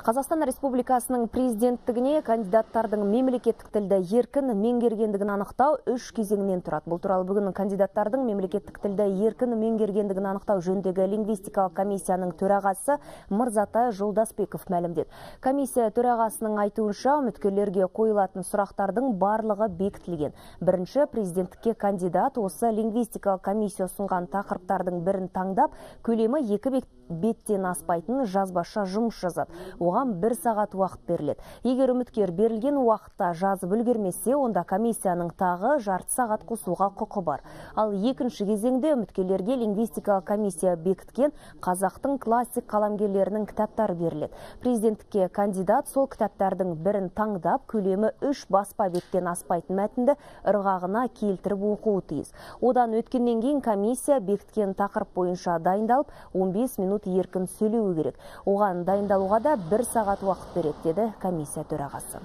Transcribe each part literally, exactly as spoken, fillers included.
Қазақстан Республикасының президенттігіне кандидаттардың мемлекеттік тілді еркін меңгергендігін анықтау үш кезеңнен тұрады. Бұл туралы бүгін кандидаттардың мемлекеттік тілді еркін меңгергендігін анықтау жөніндегі лингвистикалық комиссияның төрағасы Мырзатай Жолдасбеков мәлімдеді. Комиссия төрағасының айтуынша, үміткерлерге қойылатын сұрақтардың барлығы бекітілген. Бірінші, президенттікке кандидат осы лингвистикалық комиссия ұсынған тақырыптардың бірін таңдап, көлемі екі беттен аспайтын жазбаша жұмыс жазады. Оған бір сағат уақыт беріледі. Егер үміткер берілген уақытта жазып үлгермесе, онда комиссияның тағы жарты сағат қосуға құқы бар. Ал екінші кезеңде үміткерлерге лингвистикалық комиссия бекіткен қазақтың классик қаламгерлерінің кітаптары беріледі. Президенттікке кандидат сол кітаптардың бірін таңдап, көлемі үш баспа беттен аспайтын мәтінді ырғағына келтіріп оқуы тиіс. Одан өткеннен кейін комиссия бекіткен тақырып бойынша дайындалып, он бес минут еркін сөйлеуі керек. Оған дайындалуға да бір сағат уақыт береді, деді комиссия төрағасы.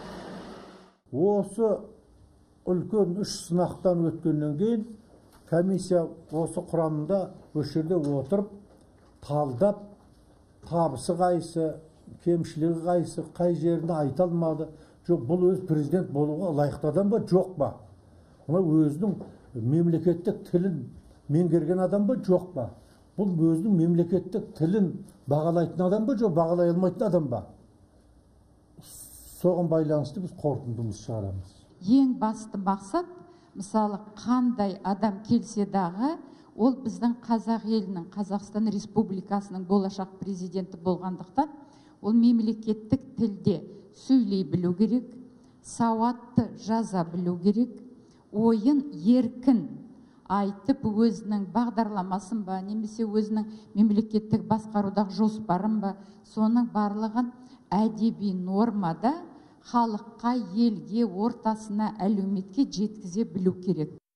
Осы үлкен үш сынақтан өткеннен кейін комиссия осы құрамында осы жерде отырып, талдап, табысы қайсы, кемшілігі қайсы, қай жеріне айта алмады. Жоқ, бұл өз президент болуға лайықты адам ба, жоқ ба? Өзінің мемлекеттік тілін меңгерген адам ба, жоқ ба? Бұл өзінің мемлекеттік тілін бағалайтын адам ба, жоқ бағалай алмайтын адам ба? Соған байланысты біз қорытындымыз шығарамыз. Ең басты мақсат, мысалы, қандай адам келсе дағы, ол біздің қазақ елінің, Қазақстан Республикасының болашақ президенті болғандықтан, ол мемлекеттік тілде сөйлей білу керек, сауатты жаза білу керек, ойын еркін айтып, өзінің бағдарламасын ба, немесе өзінің мемлекеттік басқарудағы жоспарын ба, соның барлығын әдеби нормада халыққа, елге, ортасына, әлеуметке жеткізе білу керек.